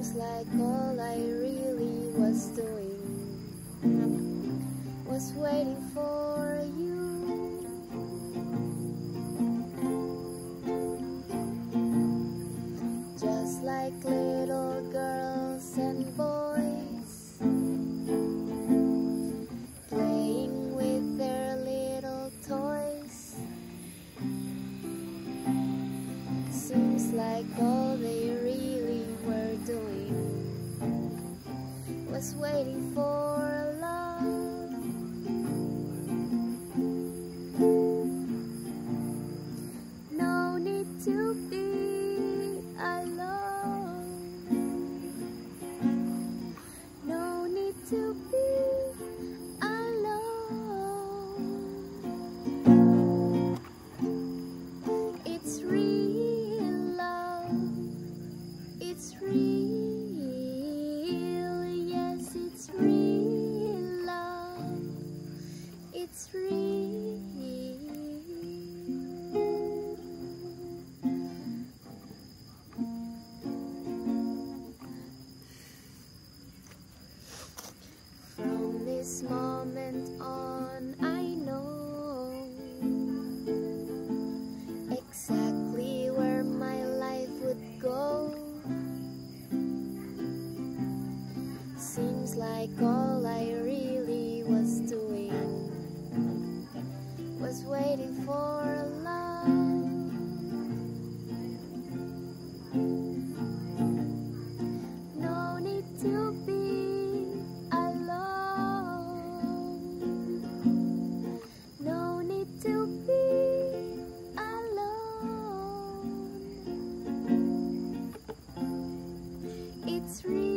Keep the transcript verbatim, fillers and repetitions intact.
Seems like all I really was doing was waiting for you. Just like little girls and boys playing with their little toys. Seems like all they really were doing was waiting for love. No need to be alone. No need to be alone. It's real love. It's real. Yes, it's real love. It's real. From this moment on, I know exactly where my life would go. Seems like all I really was doing was waiting for love. No need to be alone. No need to be alone. It's real.